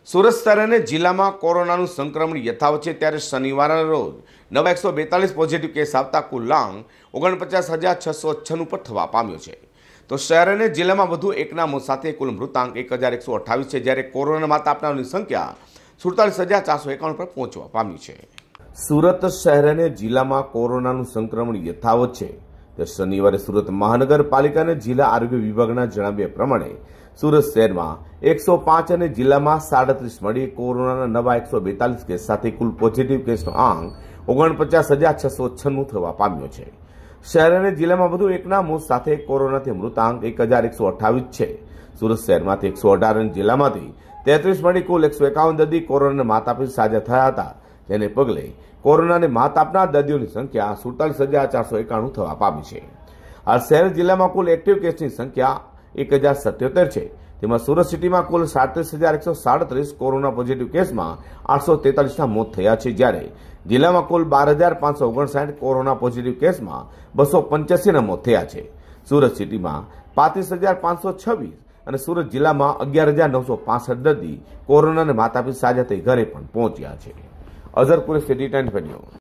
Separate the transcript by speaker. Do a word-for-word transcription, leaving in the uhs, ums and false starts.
Speaker 1: સુરત શહેર અને જિલ્લામાં કોરોનાનું સંક્રમણ યથાવત છે ત્યારે શનિવારના રોજ નવા એકસો બેતાલીસ પોઝિટિવ કેસ આવતા કુલ આંક ઓગણપચાસ હજાર છસો છન્નું પર થવા પામ્યો છે। તો શહેર અને જિલ્લામાં વધુ એકના મોત સાથે કુલ મૃતાંક એક હજાર એકસો અઠ્ઠાવીસ છે, જ્યારે કોરોના માત આપનારની સંખ્યા સુડતાલીસ હજાર ચારસો એકાણું પર પહોંચવા પામી છે। સુરત શહેર અને જિલ્લામાં કોરોનાનું સંક્રમણ યથાવત છે ત્યારે શનિવારે સુરત મહાનગરપાલિકા અને જિલ્લા આરોગ્ય વિભાગના જણાવ્યા પ્રમાણે સુરત શહેરમાં એકસો પાંચ અને જિલ્લામાં સાડત્રીસ મળી કોરોનાના નવા એકસો બેતાલીસ કેસ સાથે કુલ પોઝિટિવ કેસનો આંક ઓગણપચાસ હજાર છસો છન્નું થવા પામ્યો છે। શહેર અને જિલ્લામાં વધુ એકના મોત સાથે કોરોનાથી મૃતાંક એક હજાર એકસો અઠ્ઠાવીસ છે। સુરત શહેરમાંથી એકસો અઢાર અને જિલ્લામાંથી તેત્રીસ મળી કુલ એકસો એકાવન દર્દી કોરોનાને માત આપી સાજા થયા હતા, જેને પગલે કોરોનાને માત આપનાર દર્દીઓની સંખ્યા સુડતાલીસ હજાર ચારસો એકાણું થવા પામી છે। આ શહેર જિલ્લામાં કુલ એક્ટિવ કેસની સંખ્યા એક હજાર સત્યોતેર છે, તેમાં સુરત સિટીમાં કુલ સાડત્રીસ હજાર એકસો સાડત્રીસ કોરોના પોઝિટિવ કેસમાં આઠસો તેતાલીસના મોત થયા છે, જ્યારે જિલ્લામાં કુલ બાર હજાર પાંચસો ઓગણસાઠ કોરોના પોઝિટિવ કેસમાં બસો પંચ્યાસીના મોત થયા છે। સુરત સિટીમાં પાંત્રીસ હજાર પાંચસો છવ્વીસ અને સુરત જિલ્લામાં અગિયાર હજાર નવસો પાસઠ દર્દી કોરોનાને માત આપી સાજા થઈ ઘરે પણ પહોંચ્યા છે। Azhar Qureshi T twenty